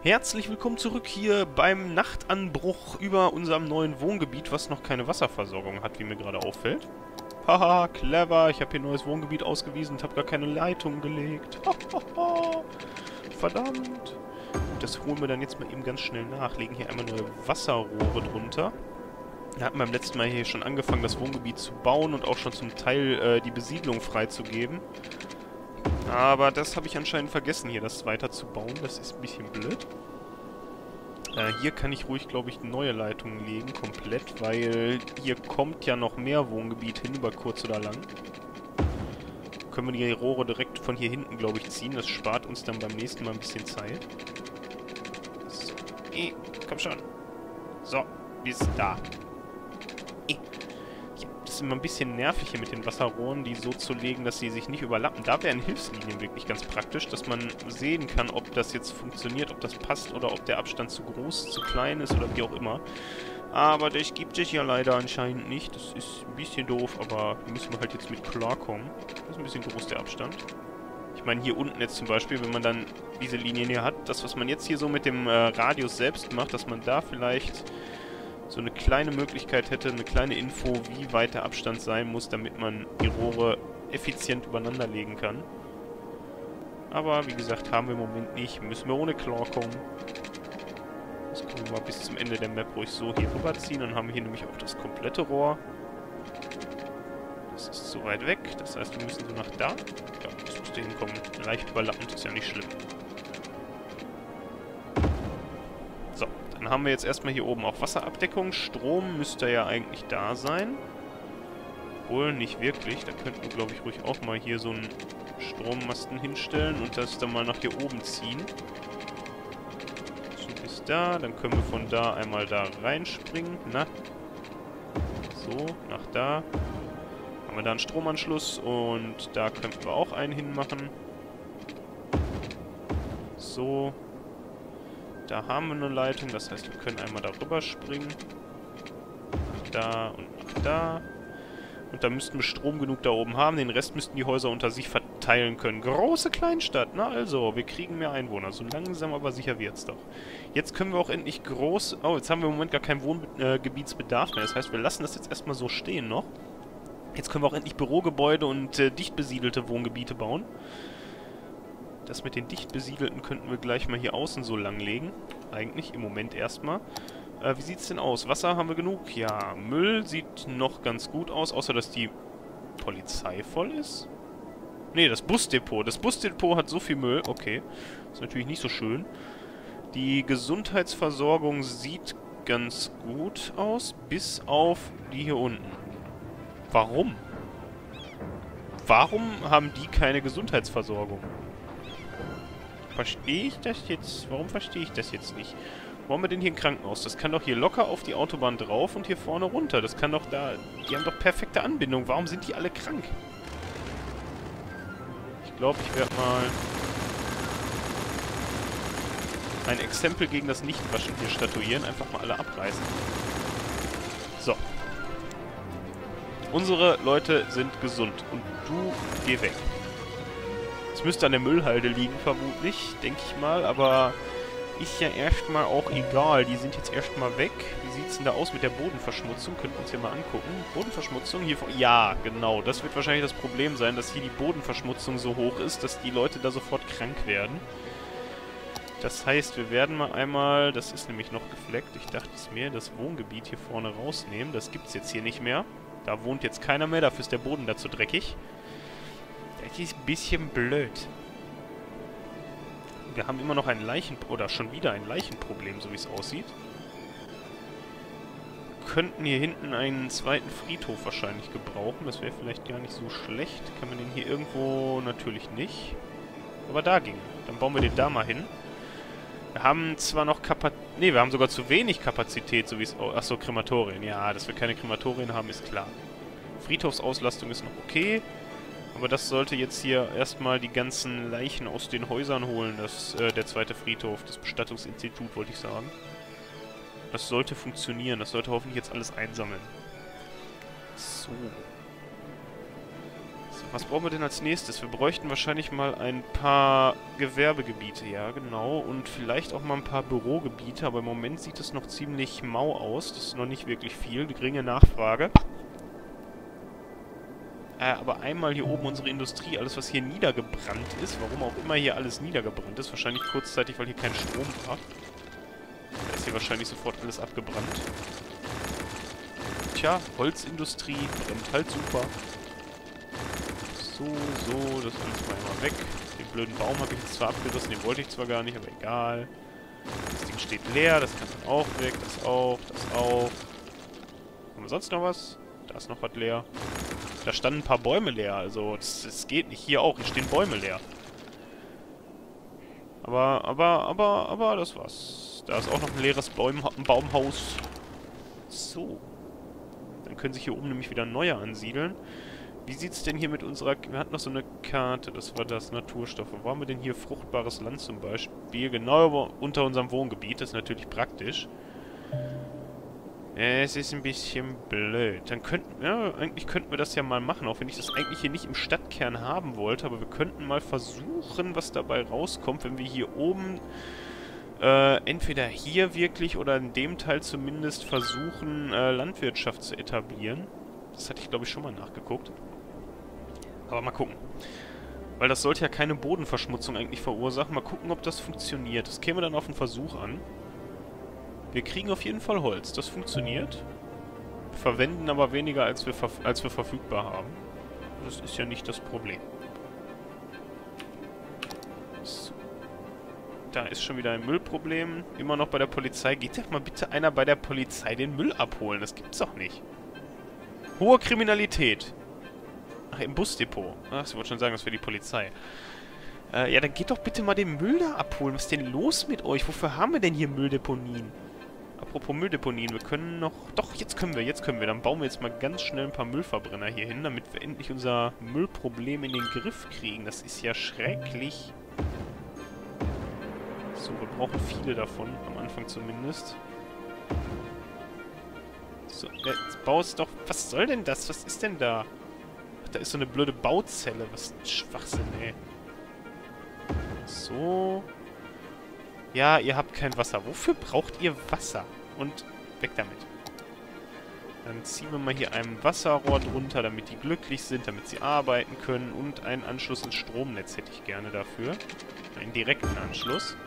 Herzlich willkommen zurück hier beim Nachtanbruch über unserem neuen Wohngebiet, was noch keine Wasserversorgung hat, wie mir gerade auffällt. Haha, clever, ich habe hier ein neues Wohngebiet ausgewiesen und habe gar keine Leitung gelegt. Verdammt. Das holen wir dann jetzt mal eben ganz schnell nach. Legen hier einmal neue Wasserrohre drunter. Wir hatten beim letzten Mal hier schon angefangen, das Wohngebiet zu bauen und auch schon zum Teil die Besiedlung freizugeben. Aber das habe ich anscheinend vergessen, hier das weiter zu bauen. Das ist ein bisschen blöd. Hier kann ich ruhig, glaube ich, neue Leitungen legen, komplett, weil hier kommt ja noch mehr Wohngebiet hin, über kurz oder lang. Können wir die Rohre direkt von hier hinten, glaube ich, ziehen. Das spart uns dann beim nächsten Mal ein bisschen Zeit. So. Komm schon. So, bis da. Das ist immer ein bisschen nervig hier mit den Wasserrohren, die so zu legen, dass sie sich nicht überlappen. Da wären Hilfslinien wirklich ganz praktisch, dass man sehen kann, ob das jetzt funktioniert, ob das passt oder ob der Abstand zu groß, zu klein ist oder wie auch immer. Aber das gibt es ja leider anscheinend nicht. Das ist ein bisschen doof, aber müssen wir halt jetzt mit klarkommen. Das ist ein bisschen groß, der Abstand. Ich meine, hier unten jetzt zum Beispiel, wenn man dann diese Linien hier hat, das, was man jetzt hier so mit dem Radius selbst macht, dass man da vielleicht so eine kleine Möglichkeit hätte, eine kleine Info, wie weit der Abstand sein muss, damit man die Rohre effizient übereinander legen kann. Aber wie gesagt, haben wir im Moment nicht. Müssen wir ohne klarkommen. Das können wir mal bis zum Ende der Map ruhig so hier rüberziehen. Dann haben wir hier nämlich auch das komplette Rohr. Das ist zu weit weg. Das heißt, wir müssen so nach da. Ja, das müsste hinkommen. Leicht überlappend, ist ja nicht schlimm. So, dann haben wir jetzt erstmal hier oben auch Wasserabdeckung. Strom müsste ja eigentlich da sein. Obwohl, nicht wirklich. Da könnten wir, glaube ich, ruhig auch mal hier so einen Strommasten hinstellen und das dann mal nach hier oben ziehen. So bis da. Dann können wir von da einmal da reinspringen. Na. So, nach da. Haben wir da einen Stromanschluss und da könnten wir auch einen hinmachen. So. Da haben wir eine Leitung, das heißt, wir können einmal darüber springen. Nach da und nach da. Und da müssten wir Strom genug da oben haben. Den Rest müssten die Häuser unter sich verteilen können. Große Kleinstadt, na also, wir kriegen mehr Einwohner. So langsam aber sicher wird's doch. Jetzt können wir auch endlich groß... Oh, jetzt haben wir im Moment gar keinen Wohngebietsbedarf mehr. Das heißt, wir lassen das jetzt erstmal so stehen noch. Jetzt können wir auch endlich Bürogebäude und dicht besiedelte Wohngebiete bauen. Das mit den dicht besiedelten könnten wir gleich mal hier außen so langlegen. Eigentlich, im Moment erstmal. Wie sieht's denn aus? Wasser haben wir genug? Ja, Müll sieht noch ganz gut aus, außer dass die Polizei voll ist. Nee, das Busdepot. Das Busdepot hat so viel Müll. Okay, ist natürlich nicht so schön. Die Gesundheitsversorgung sieht ganz gut aus, bis auf die hier unten. Warum? Warum haben die keine Gesundheitsversorgung? Verstehe ich das jetzt? Warum verstehe ich das jetzt nicht? Wo haben wir denn hier ein Krankenhaus? Das kann doch hier locker auf die Autobahn drauf und hier vorne runter. Das kann doch da... Die haben doch perfekte Anbindung. Warum sind die alle krank? Ich glaube, ich werde mal ein Exempel gegen das Nichtwaschen hier statuieren. Einfach mal alle abreißen. So. Unsere Leute sind gesund. Und du, geh weg. Es müsste an der Müllhalde liegen, vermutlich, denke ich mal, aber ist ja erstmal auch egal. Die sind jetzt erstmal weg. Wie sieht es denn da aus mit der Bodenverschmutzung? Könnten wir uns hier mal angucken. Bodenverschmutzung hier vor... Ja, genau. Das wird wahrscheinlich das Problem sein, dass hier die Bodenverschmutzung so hoch ist, dass die Leute da sofort krank werden. Das heißt, wir werden mal einmal... Das ist nämlich noch gefleckt. Ich dachte es mir, das Wohngebiet hier vorne rausnehmen. Das gibt es jetzt hier nicht mehr. Da wohnt jetzt keiner mehr. Dafür ist der Boden da zu dreckig. Das ist ein bisschen blöd. Wir haben immer noch ein oder schon wieder ein Leichenproblem, so wie es aussieht. Könnten hier hinten einen zweiten Friedhof wahrscheinlich gebrauchen. Das wäre vielleicht gar nicht so schlecht. Kann man den hier irgendwo natürlich nicht. Aber da ging. Dann bauen wir den da mal hin. Wir haben zwar noch Kapazität... Ne, wir haben sogar zu wenig Kapazität, so wie es... Achso, Krematorien. Ja, dass wir keine Krematorien haben, ist klar. Friedhofsauslastung ist noch okay. Aber das sollte jetzt hier erstmal die ganzen Leichen aus den Häusern holen, der zweite Friedhof, das Bestattungsinstitut, wollte ich sagen. Das sollte funktionieren, das sollte hoffentlich jetzt alles einsammeln. So. was brauchen wir denn als nächstes? Wir bräuchten wahrscheinlich mal ein paar Gewerbegebiete, ja genau. Und vielleicht auch mal ein paar Bürogebiete, aber im Moment sieht es noch ziemlich mau aus. Das ist noch nicht wirklich viel, geringe Nachfrage. Aber einmal hier oben unsere Industrie, alles was hier niedergebrannt ist, warum auch immer hier alles niedergebrannt ist, wahrscheinlich kurzzeitig, weil hier kein Strom war. Da ist hier wahrscheinlich sofort alles abgebrannt. Tja, Holzindustrie brennt halt super. So, das alles mal immer weg. Den blöden Baum habe ich jetzt zwar abgerissen, den wollte ich zwar gar nicht, aber egal. Das Ding steht leer, das kann dann auch weg, das auch. Haben wir sonst noch was? Da ist noch was leer. Da standen ein paar Bäume leer, also das geht nicht. Hier auch, hier stehen Bäume leer. Aber das war's. Da ist auch noch ein leeres Baumhaus. So. Dann können sich hier oben nämlich wieder neue ansiedeln. Wie sieht's denn hier mit unserer... Wir hatten noch so eine Karte, das war das Naturstoffe. Wo haben wir denn hier fruchtbares Land zum Beispiel? Genau unter unserem Wohngebiet, das ist natürlich praktisch. Es ist ein bisschen blöd. Dann könnten... Ja, eigentlich könnten wir das ja mal machen, auch wenn ich das eigentlich hier nicht im Stadtkern haben wollte. Aber wir könnten mal versuchen, was dabei rauskommt, wenn wir hier oben... entweder hier wirklich oder in dem Teil zumindest versuchen, Landwirtschaft zu etablieren. Das hatte ich, glaube ich, schon mal nachgeguckt. Aber mal gucken. Weil das sollte ja keine Bodenverschmutzung eigentlich verursachen. Mal gucken, ob das funktioniert. Das käme dann auf einen Versuch an. Wir kriegen auf jeden Fall Holz. Das funktioniert. Wir verwenden aber weniger, als wir verfügbar haben. Das ist ja nicht das Problem. So. Da ist schon wieder ein Müllproblem. Immer noch bei der Polizei. Geht doch mal bitte einer bei der Polizei den Müll abholen. Das gibt's doch nicht. Hohe Kriminalität. Ach, im Busdepot. Ach, sie wollte schon sagen, das wäre die Polizei. Ja, dann geht doch bitte mal den Müll da abholen. Was ist denn los mit euch? Wofür haben wir denn hier Mülldeponien? Apropos Mülldeponien, wir können noch... Doch, jetzt können wir. Dann bauen wir jetzt mal ganz schnell ein paar Müllverbrenner hier hin, damit wir endlich unser Müllproblem in den Griff kriegen. Das ist ja schrecklich. So, wir brauchen viele davon, am Anfang zumindest. So, jetzt baust doch... Was soll denn das? Was ist denn da? Ach, da ist so eine blöde Bauzelle. Was ein Schwachsinn, ey. So. Ja, ihr habt kein Wasser. Wofür braucht ihr Wasser? Und weg damit. Dann ziehen wir mal hier ein Wasserrohr drunter, damit die glücklich sind, damit sie arbeiten können. Und einen Anschluss ins Stromnetz hätte ich gerne dafür. Einen direkten Anschluss.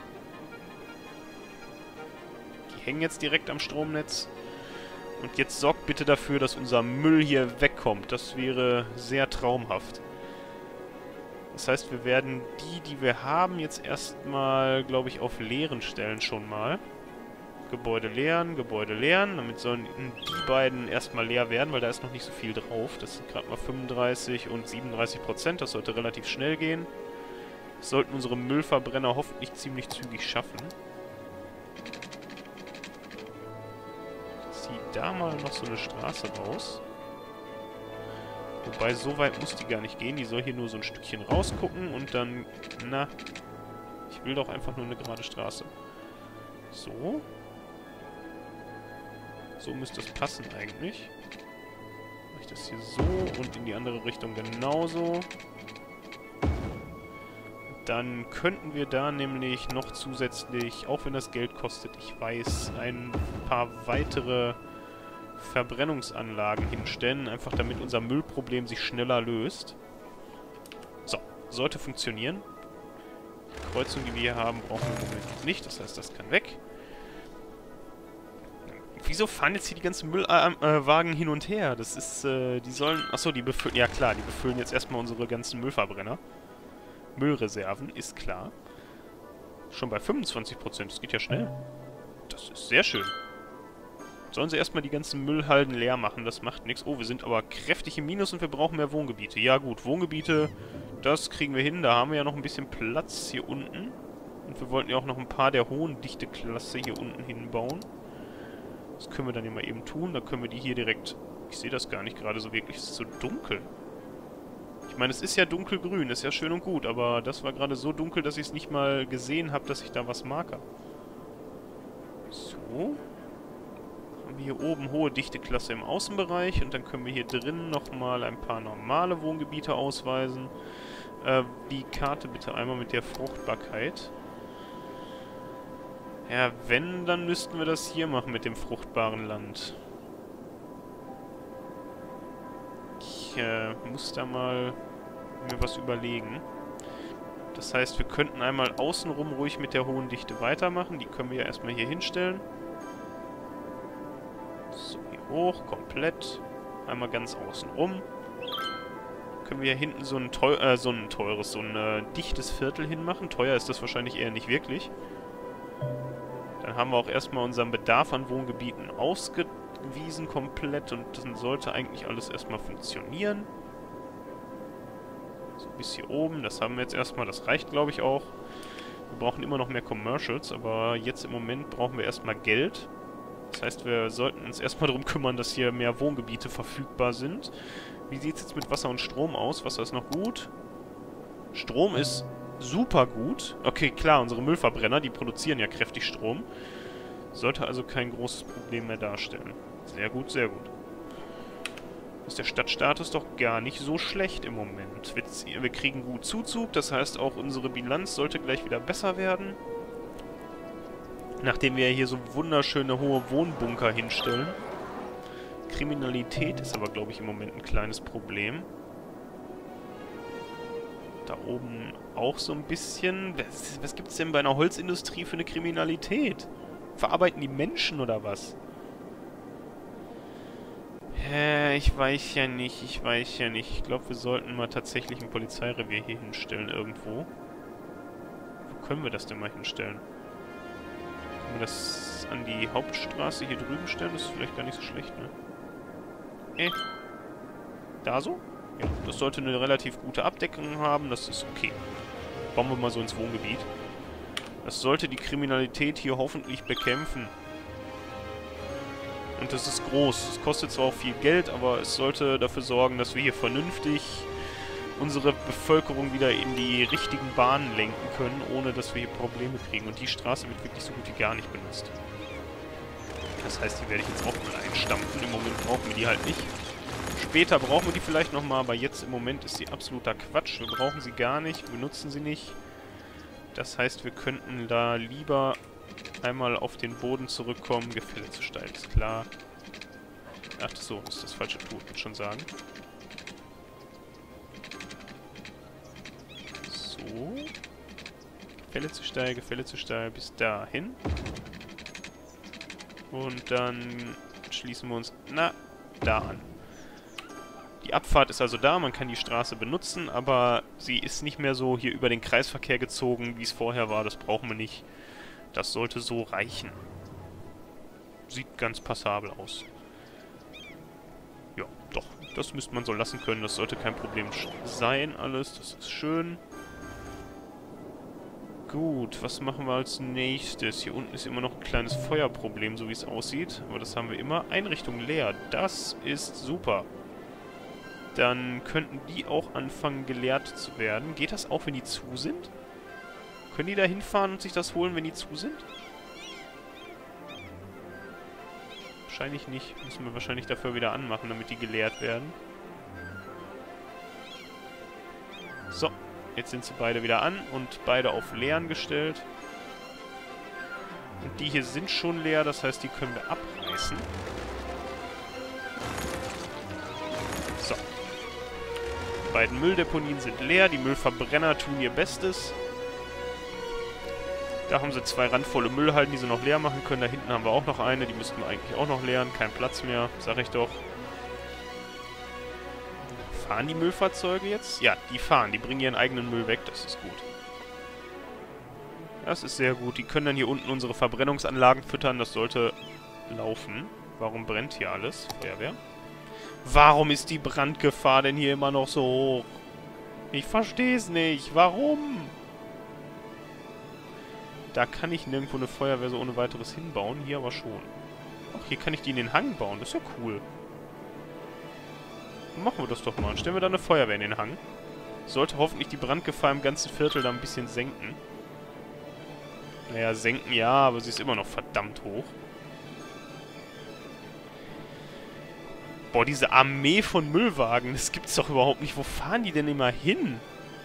Die hängen jetzt direkt am Stromnetz. Und jetzt sorgt bitte dafür, dass unser Müll hier wegkommt. Das wäre sehr traumhaft. Das heißt, wir werden die wir haben, jetzt erstmal, glaube ich, auf leeren stellen schon mal. Gebäude leeren, damit sollen die beiden erstmal leer werden, weil da ist noch nicht so viel drauf. Das sind gerade mal 35 und 37%, das sollte relativ schnell gehen. Das sollten unsere Müllverbrenner hoffentlich ziemlich zügig schaffen. Ich ziehe da mal noch so eine Straße raus. Wobei, so weit muss die gar nicht gehen. Die soll hier nur so ein Stückchen rausgucken und dann... Na, ich will doch einfach nur eine gerade Straße. So. So müsste das passen eigentlich. Mache ich das hier so und in die andere Richtung genauso. Dann könnten wir da nämlich noch zusätzlich, auch wenn das Geld kostet, ich weiß, ein paar weitere Verbrennungsanlagen hinstellen, einfach damit unser Müllproblem sich schneller löst. So, sollte funktionieren. Die Kreuzung, die wir hier haben, brauchen wir im Moment noch nicht, das heißt, das kann weg. Wieso fahren jetzt hier die ganzen Müllwagen hin und her? Das ist, die sollen... Achso, die befüllen... Ja klar, die befüllen jetzt erstmal unsere ganzen Müllverbrenner. Müllreserven, ist klar. Schon bei 25%, das geht ja schnell. Das ist sehr schön. Sollen sie erstmal die ganzen Müllhalden leer machen, das macht nichts. Oh, wir sind aber kräftig im Minus und wir brauchen mehr Wohngebiete. Ja gut, Wohngebiete, das kriegen wir hin. Da haben wir ja noch ein bisschen Platz hier unten. Und wir wollten ja auch noch ein paar der hohen Dichteklasse hier unten hinbauen. Das können wir dann ja mal eben tun. Da können wir die hier direkt... Ich sehe das gar nicht gerade so wirklich, es ist so dunkel. Ich meine, es ist ja dunkelgrün, ist ja schön und gut, aber das war gerade so dunkel, dass ich es nicht mal gesehen habe, dass ich da was marker. So. haben wir hier oben hohe Dichteklasse im Außenbereich und dann können wir hier drin nochmal ein paar normale Wohngebiete ausweisen. Die Karte bitte einmal mit der Fruchtbarkeit. Ja, wenn, dann müssten wir das hier machen mit dem fruchtbaren Land. Ich muss da mal mir was überlegen. Das heißt, wir könnten einmal außenrum ruhig mit der hohen Dichte weitermachen. Die können wir ja erstmal hier hinstellen. So, hier hoch, komplett. Einmal ganz außenrum. Können wir hier hinten so ein dichtes Viertel hinmachen. Teuer ist das wahrscheinlich eher nicht wirklich. Dann haben wir auch erstmal unseren Bedarf an Wohngebieten ausgewiesen komplett und dann sollte eigentlich alles erstmal funktionieren. So bis hier oben, das haben wir jetzt erstmal, das reicht glaube ich auch. Wir brauchen immer noch mehr Commercials, aber jetzt im Moment brauchen wir erstmal Geld. Das heißt, wir sollten uns erstmal darum kümmern, dass hier mehr Wohngebiete verfügbar sind. Wie sieht es jetzt mit Wasser und Strom aus? Wasser ist noch gut. Strom ist super gut. Okay, klar, unsere Müllverbrenner, die produzieren ja kräftig Strom. Sollte also kein großes Problem mehr darstellen. Sehr gut, sehr gut. Ist der Stadtstatus doch gar nicht so schlecht im Moment. Wir kriegen gut Zuzug, das heißt auch unsere Bilanz sollte gleich wieder besser werden. Nachdem wir hier so wunderschöne hohe Wohnbunker hinstellen. Kriminalität ist aber, glaube ich, im Moment ein kleines Problem. Da oben auch so ein bisschen. Was gibt es denn bei einer Holzindustrie für eine Kriminalität? Verarbeiten die Menschen oder was? Ich weiß ja nicht, Ich glaube, wir sollten mal tatsächlich ein Polizeirevier hier hinstellen irgendwo. Wo können wir das denn mal hinstellen? Können wir das an die Hauptstraße hier drüben stellen? Das ist vielleicht gar nicht so schlecht, ne? Da so? Ja, das sollte eine relativ gute Abdeckung haben, das ist okay. Bauen wir mal so ins Wohngebiet. Das sollte die Kriminalität hier hoffentlich bekämpfen. Und das ist groß. Es kostet zwar auch viel Geld, aber es sollte dafür sorgen, dass wir hier vernünftig unsere Bevölkerung wieder in die richtigen Bahnen lenken können, ohne dass wir hier Probleme kriegen. Und die Straße wird wirklich so gut wie gar nicht benutzt. Das heißt, die werde ich jetzt auch mal einstampfen. Im Moment brauchen wir die halt nicht. Später brauchen wir die vielleicht nochmal, aber jetzt im Moment ist sie absoluter Quatsch. Wir brauchen sie gar nicht, wir benutzen sie nicht. Das heißt, wir könnten da lieber einmal auf den Boden zurückkommen. Gefälle zu steil, ist klar. Ach so, ist das falsche Tool, würde ich schon sagen. So. Gefälle zu steil, bis dahin. Und dann schließen wir uns, da an. Die Abfahrt ist also da, man kann die Straße benutzen, aber sie ist nicht mehr so hier über den Kreisverkehr gezogen, wie es vorher war. Das brauchen wir nicht. Das sollte so reichen. Sieht ganz passabel aus. Ja, doch. Das müsste man so lassen können. Das sollte kein Problem sein, alles. Das ist schön. Gut, was machen wir als nächstes? Hier unten ist immer noch ein kleines Feuerproblem, so wie es aussieht. Aber das haben wir immer. Einrichtung leer. Das ist super. Dann könnten die auch anfangen, geleert zu werden. Geht das auch, wenn die zu sind? Können die da hinfahren und sich das holen, wenn die zu sind? Wahrscheinlich nicht. Müssen wir wahrscheinlich dafür wieder anmachen, damit die geleert werden. So. Jetzt sind sie beide wieder an und beide auf leeren gestellt. Und die hier sind schon leer, das heißt, die können wir abreißen. So. Die beiden Mülldeponien sind leer, die Müllverbrenner tun ihr Bestes. Da haben sie 2 randvolle Müllhalden, die sie noch leer machen können. Da hinten haben wir auch noch eine, die müssten wir eigentlich auch noch leeren. Kein Platz mehr, sag ich doch. Fahren die Müllfahrzeuge jetzt? Ja, die fahren. Die bringen ihren eigenen Müll weg. Das ist gut. Das ist sehr gut. Die können dann hier unten unsere Verbrennungsanlagen füttern. Das sollte laufen. Warum brennt hier alles? Feuerwehr. Warum ist die Brandgefahr denn hier immer noch so hoch? Ich verstehe es nicht. Warum? Da kann ich nirgendwo eine Feuerwehr so ohne weiteres hinbauen. Hier aber schon. Ach, hier kann ich die in den Hang bauen. Das ist ja cool. Machen wir das doch mal. Stellen wir da eine Feuerwehr in den Hang. Sollte hoffentlich die Brandgefahr im ganzen Viertel da ein bisschen senken. Naja, senken ja, aber sie ist immer noch verdammt hoch. Boah, diese Armee von Müllwagen, das gibt's doch überhaupt nicht. Wo fahren die denn immer hin?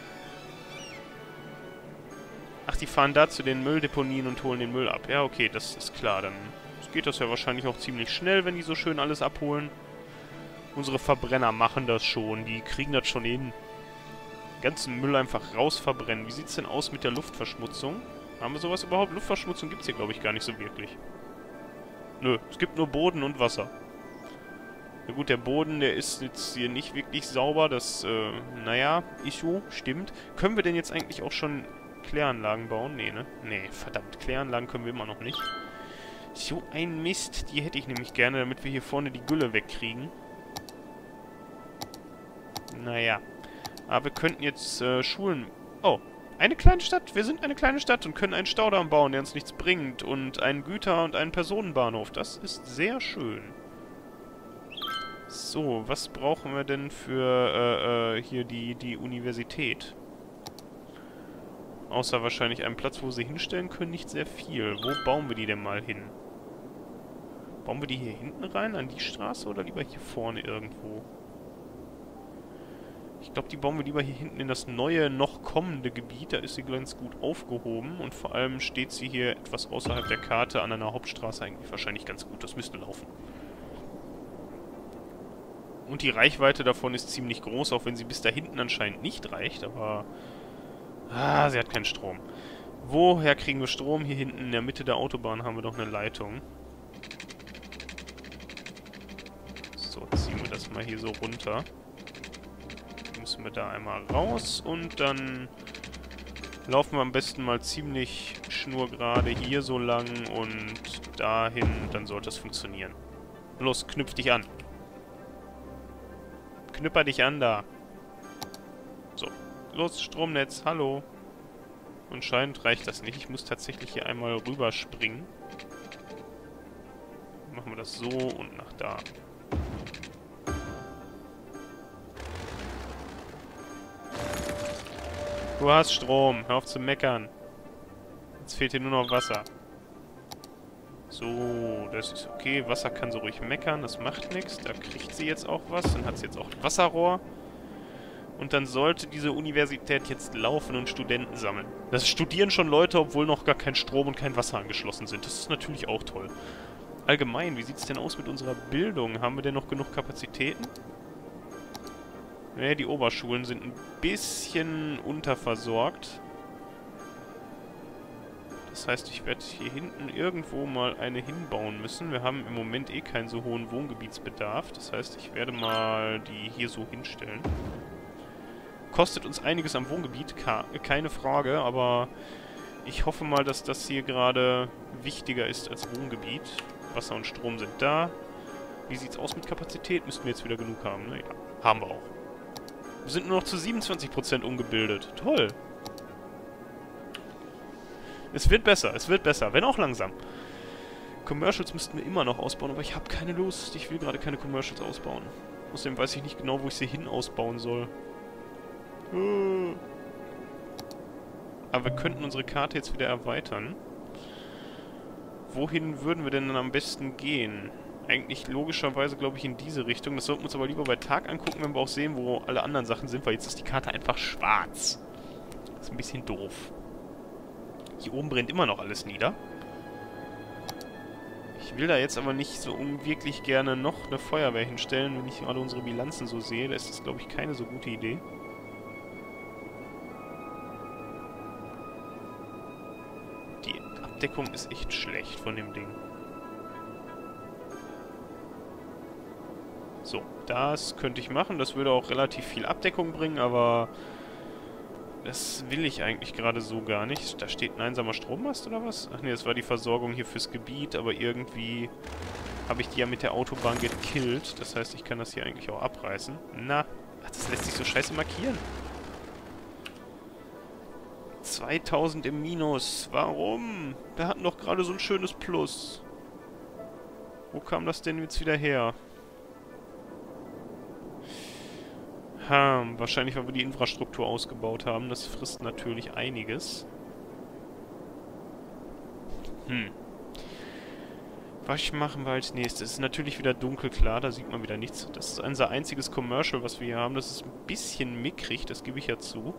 Ach, die fahren da zu den Mülldeponien und holen den Müll ab. Ja, okay, das ist klar. Dann geht das ja wahrscheinlich auch ziemlich schnell, wenn die so schön alles abholen. Unsere Verbrenner machen das schon. Die kriegen das schon hin. Ganzen Müll einfach raus verbrennen. Wie sieht's denn aus mit der Luftverschmutzung? Haben wir sowas überhaupt? Luftverschmutzung gibt's hier, glaube ich, gar nicht so wirklich. Nö, es gibt nur Boden und Wasser. Na gut, der Boden, der ist jetzt hier nicht wirklich sauber. Das, naja, Issue, stimmt. Können wir denn jetzt eigentlich auch schon Kläranlagen bauen? Nee, ne? Nee, verdammt, Kläranlagen können wir immer noch nicht. So ein Mist, die hätte ich nämlich gerne, damit wir hier vorne die Gülle wegkriegen. Naja. Aber wir könnten jetzt, Schulen... Oh, eine kleine Stadt. Wir sind eine kleine Stadt und können einen Staudamm bauen, der uns nichts bringt. Und einen Güter- und einen Personenbahnhof. Das ist sehr schön. So, was brauchen wir denn für, hier die Universität? Außer wahrscheinlich einen Platz, wo wir sie hinstellen können, nicht sehr viel. Wo bauen wir die denn mal hin? Bauen wir die hier hinten rein, an die Straße, oder lieber hier vorne irgendwo? Ich glaube, die bauen wir lieber hier hinten in das neue, noch kommende Gebiet. Da ist sie ganz gut aufgehoben. Und vor allem steht sie hier etwas außerhalb der Karte an einer Hauptstraße eigentlich wahrscheinlich ganz gut. Das müsste laufen. Und die Reichweite davon ist ziemlich groß, auch wenn sie bis da hinten anscheinend nicht reicht. Aber... Ah, sie hat keinen Strom. Woher kriegen wir Strom? Hier hinten in der Mitte der Autobahn haben wir doch eine Leitung. So, ziehen wir das mal hier so runter. Müssen wir da einmal raus und dann laufen wir am besten mal ziemlich schnurgerade hier so lang und dahin, dann sollte es funktionieren. Los, knüpf dich an. Knüpper dich an da. So, los, Stromnetz, hallo. Anscheinend reicht das nicht. Ich muss tatsächlich hier einmal rüberspringen. Machen wir das so und nach da. Du hast Strom. Hör auf zu meckern. Jetzt fehlt hier nur noch Wasser. So, das ist okay. Wasser kann so ruhig meckern. Das macht nichts. Da kriegt sie jetzt auch was. Dann hat sie jetzt auch ein Wasserrohr. Und dann sollte diese Universität jetzt laufen und Studenten sammeln. Das studieren schon Leute, obwohl noch gar kein Strom und kein Wasser angeschlossen sind. Das ist natürlich auch toll. Allgemein, wie sieht es denn aus mit unserer Bildung? Haben wir denn noch genug Kapazitäten? Ne, die Oberschulen sind ein bisschen unterversorgt. Das heißt, ich werde hier hinten irgendwo mal eine hinbauen müssen. Wir haben im Moment eh keinen so hohen Wohngebietsbedarf. Das heißt, ich werde mal die hier so hinstellen. Kostet uns einiges am Wohngebiet, keine Frage, aber ich hoffe mal, dass das hier gerade wichtiger ist als Wohngebiet. Wasser und Strom sind da. Wie sieht's aus mit Kapazität? Müssten wir jetzt wieder genug haben, ne? Ja, haben wir auch. Wir sind nur noch zu 27% umgebildet. Toll. Es wird besser, wenn auch langsam. Commercials müssten wir immer noch ausbauen, aber ich habe keine Lust. Ich will gerade keine Commercials ausbauen. Außerdem weiß ich nicht genau, wo ich sie hin ausbauen soll. Aber wir könnten unsere Karte jetzt wieder erweitern. Wohin würden wir denn dann am besten gehen? Eigentlich logischerweise, glaube ich, in diese Richtung. Das sollten wir uns aber lieber bei Tag angucken, wenn wir auch sehen, wo alle anderen Sachen sind, weil jetzt ist die Karte einfach schwarz. Das ist ein bisschen doof. Hier oben brennt immer noch alles nieder. Ich will da jetzt aber nicht so wirklich gerne noch eine Feuerwehr hinstellen, wenn ich alle unsere Bilanzen so sehe. Da ist das, glaube ich, keine so gute Idee. Die Abdeckung ist echt schlecht von dem Ding. So, das könnte ich machen. Das würde auch relativ viel Abdeckung bringen, aber das will ich eigentlich gerade so gar nicht. Da steht ein einsamer Strommast oder was? Ach nee, das war die Versorgung hier fürs Gebiet, aber irgendwie habe ich die ja mit der Autobahn gekillt. Das heißt, ich kann das hier eigentlich auch abreißen. Na, ach, das lässt sich so scheiße markieren. 2000 im Minus. Warum? Wir hatten doch gerade so ein schönes Plus. Wo kam das denn jetzt wieder her? Wahrscheinlich, weil wir die Infrastruktur ausgebaut haben. Das frisst natürlich einiges. Was machen wir als nächstes? Es ist natürlich wieder dunkel, klar, da sieht man wieder nichts. Das ist unser einziges Commercial, was wir hier haben. Das ist ein bisschen mickrig, das gebe ich ja zu.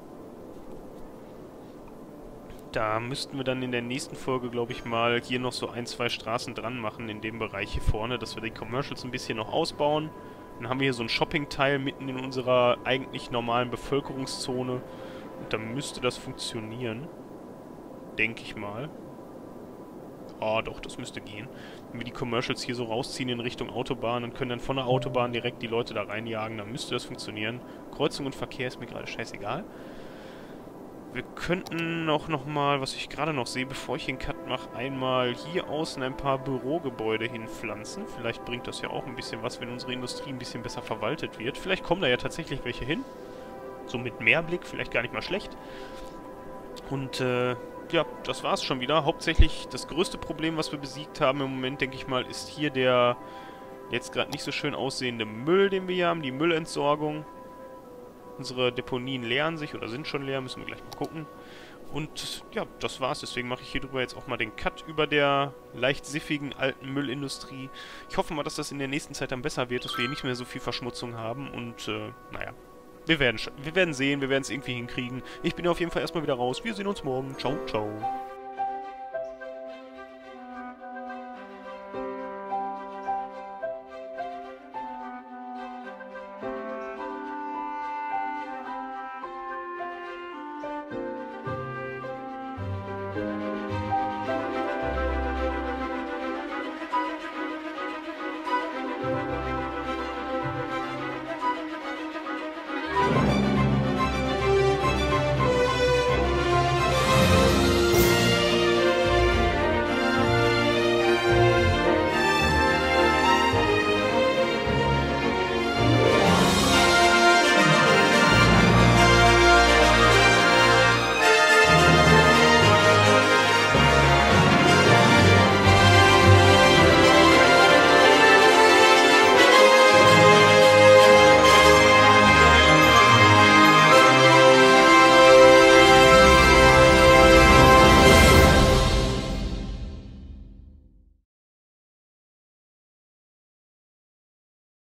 Da müssten wir dann in der nächsten Folge, glaube ich, mal hier noch so 1, 2 Straßen dran machen in dem Bereich hier vorne, dass wir die Commercials ein bisschen noch ausbauen. Dann haben wir hier so einen Shopping-Teil mitten in unserer eigentlich normalen Bevölkerungszone. Und dann müsste das funktionieren. Denke ich mal. Ah, doch, das müsste gehen. Wenn wir die Commercials hier so rausziehen in Richtung Autobahn und können dann von der Autobahn direkt die Leute da reinjagen, dann müsste das funktionieren. Kreuzung und Verkehr ist mir gerade scheißegal. Wir könnten auch nochmal, was ich gerade noch sehe, bevor ich den Cut mache, einmal hier außen ein paar Bürogebäude hinpflanzen. Vielleicht bringt das ja auch ein bisschen was, wenn unsere Industrie ein bisschen besser verwaltet wird. Vielleicht kommen da ja tatsächlich welche hin. So mit Mehrblick, vielleicht gar nicht mal schlecht. Und, ja, das war's schon wieder. Hauptsächlich das größte Problem, was wir besiegt haben im Moment, denke ich mal, ist hier der jetzt gerade nicht so schön aussehende Müll, den wir hier haben, die Müllentsorgung. Unsere Deponien leeren sich oder sind schon leer, müssen wir gleich mal gucken. Und ja, das war's. Deswegen mache ich hier drüber jetzt auch mal den Cut über der leicht siffigen alten Müllindustrie. Ich hoffe mal, dass das in der nächsten Zeit dann besser wird, dass wir hier nicht mehr so viel Verschmutzung haben. Und naja, wir werden sehen, wir werden es irgendwie hinkriegen. Ich bin auf jeden Fall erstmal wieder raus. Wir sehen uns morgen. Ciao, ciao.